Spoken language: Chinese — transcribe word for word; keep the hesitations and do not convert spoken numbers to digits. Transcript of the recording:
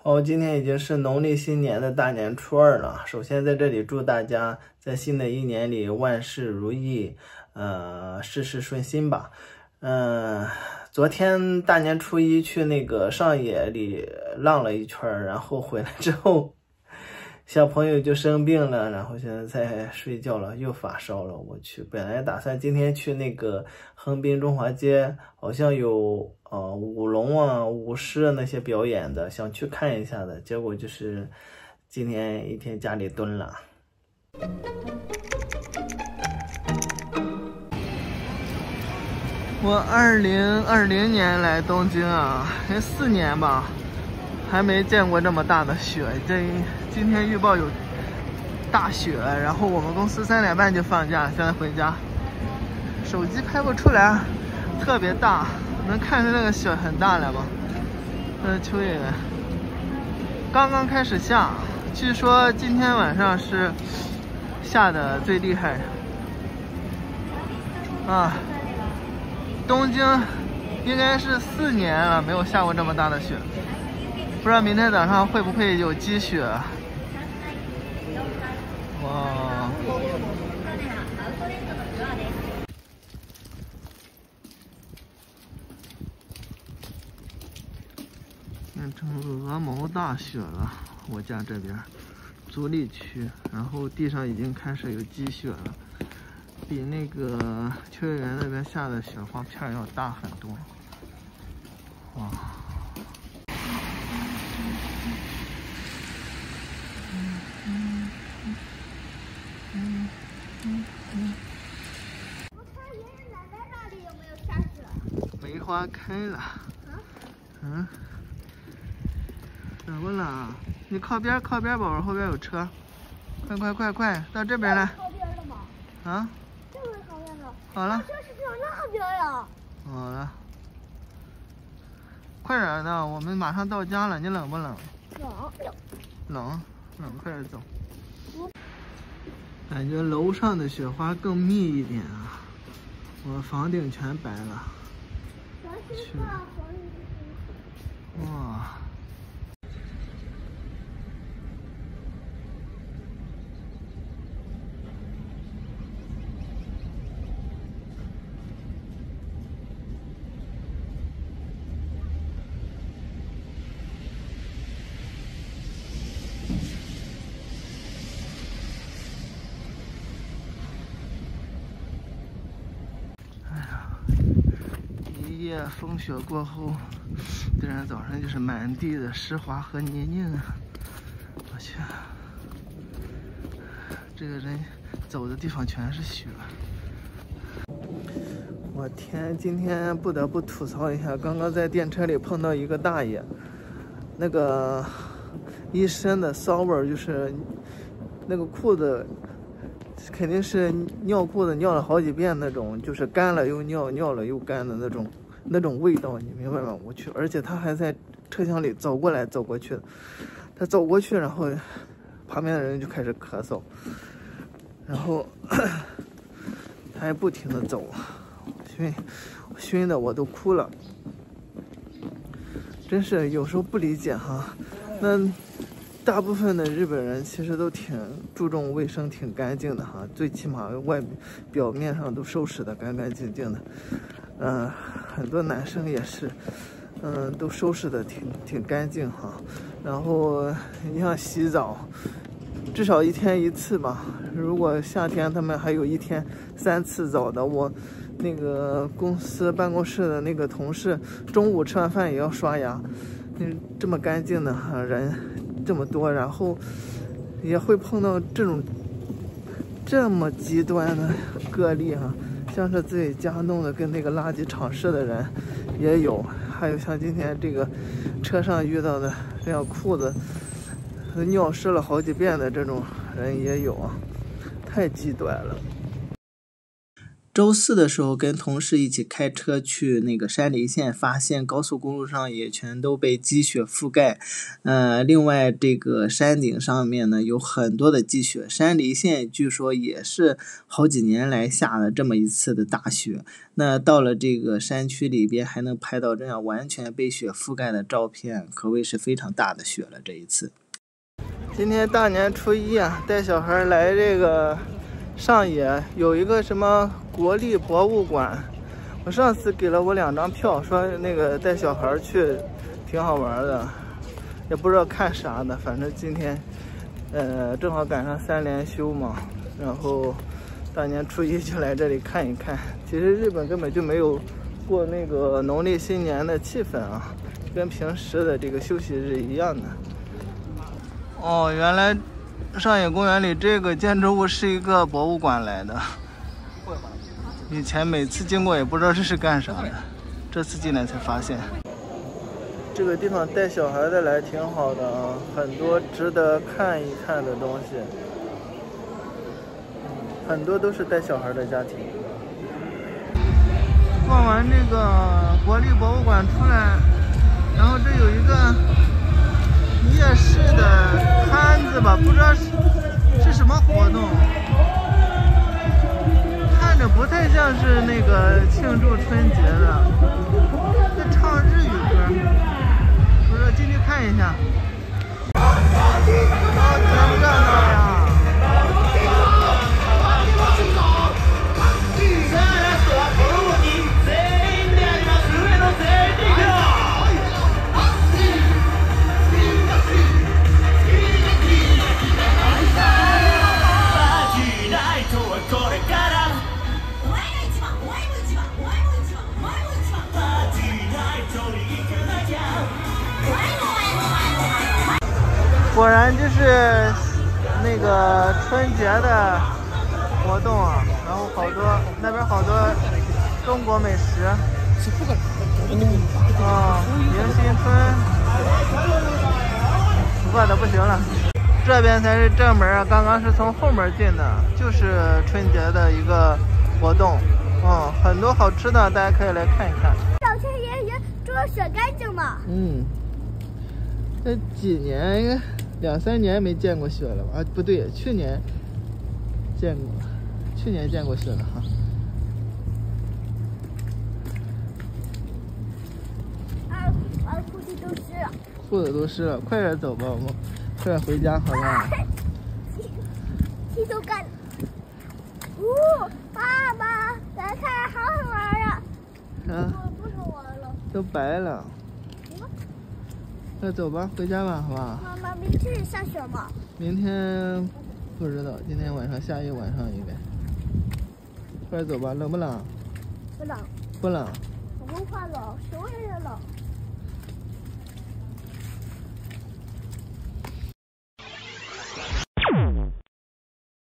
好，今天已经是农历新年的大年初二了。首先在这里祝大家在新的一年里万事如意，呃，事事顺心吧。嗯、呃，昨天大年初一去那个上野里浪了一圈，然后回来之后，小朋友就生病了，然后现在在睡觉了，又发烧了。我去，本来打算今天去那个横滨中华街，好像有呃舞龙啊、舞狮那些表演的，想去看一下的，结果就是今天一天家里蹲了。我二零二零年来东京啊，才四年吧，还没见过这么大的雪。这今天预报有大雪，然后我们公司三点半就放假，现在回家。手机拍不出来，特别大，能看出那个雪很大了吗？这是秋叶原，刚刚开始下，据说今天晚上是下的最厉害啊。东京应该是四年了没有下过这么大的雪，不知道明天早上会不会有积雪。哇！变成鹅毛大雪了，我家这边足立区，然后地上已经开始有积雪了。比那个秋叶原那边下的雪花片要大很多，哇！嗯嗯嗯嗯嗯嗯。我看爷爷奶奶那里有没有下雪？梅花开了。啊？嗯？怎么了？你靠边，靠边，宝宝，后边有车。快快快快，到这边来。靠边了吗？啊？好了，车是往那边呀。好了，快点的，我们马上到家了。你冷不冷？冷。冷，冷，快点走。感觉楼上的雪花更密一点啊，我房顶全白了。去。哇。一夜风雪过后，第二天早上就是满地的湿滑和泥泞啊！我去，这个人走的地方全是雪。我天，今天不得不吐槽一下，刚刚在电车里碰到一个大爷，那个一身的骚味儿，就是那个裤子肯定是尿裤子尿了好几遍那种，就是干了又尿，尿了又干的那种那种味道，你明白吗？我去，而且他还在车厢里走过来走过去的，他走过去，然后旁边的人就开始咳嗽，然后他还不停的走，熏熏的我都哭了，真是有时候不理解哈。那大部分的日本人其实都挺注重卫生，挺干净的哈，最起码外表面上都收拾的干干净净的。嗯、呃，很多男生也是，嗯、呃，都收拾的挺挺干净哈。然后你像洗澡，至少一天一次吧。如果夏天他们还有一天三次澡的，我那个公司办公室的那个同事，中午吃完饭也要刷牙。嗯，这么干净的哈人这么多，然后也会碰到这种这么极端的个例哈，像是自己家弄的跟那个垃圾场似的人也有，还有像今天这个车上遇到的这样裤子尿湿了好几遍的这种人也有啊，太极端了。 周四的时候跟同事一起开车去那个山梨县，发现高速公路上也全都被积雪覆盖。呃，另外这个山顶上面呢有很多的积雪，山梨县据说也是好几年来下了这么一次的大雪。那到了这个山区里边还能拍到这样完全被雪覆盖的照片，可谓是非常大的雪了这一次。今天大年初一啊，带小孩来这个上野有一个什么国立博物馆，我上次给了我两张票，说那个带小孩去挺好玩的，也不知道看啥的，反正今天呃正好赶上三连休嘛，然后大年初一就来这里看一看。其实日本根本就没有过那个农历新年的气氛啊，跟平时的这个休息日一样的。哦，原来上野公园里这个建筑物是一个博物馆来的，以前每次经过也不知道这是干啥的，这次进来才发现。这个地方带小孩的来挺好的啊，很多值得看一看的东西，很多都是带小孩的家庭。逛完这个国立博物馆出来，然后这有一个夜市的摊子吧，不知道是是什么活动，看着不太像是那个庆祝春节的，在唱日语歌，不知道进去看一下。哦，真热闹呀！果然就是那个春节的活动啊，然后好多那边好多中国美食。哦，迎新春，饿的不行了。这边才是正门啊，刚刚是从后门进的，就是春节的一个活动。嗯，很多好吃的，大家可以来看一看。 小春爷爷做的雪干净吗？ 嗯，这几年应该两三年没见过雪了吧？啊，不对，去年见过，去年见过雪了哈。 啊，我裤子都湿了。 裤子都湿了，快点走吧，我们快点回家好吧？ 气都干了。哦，爸爸，咱看好好玩呀！ 啊， 我不能玩了， 都白了。那走吧，回家吧，好吧？ 妈妈，明天下雪吗？ 明天不知道，今天晚上下一晚上应该。快走吧，冷不冷？ 不冷。 不冷。 我不怕冷，手也冷。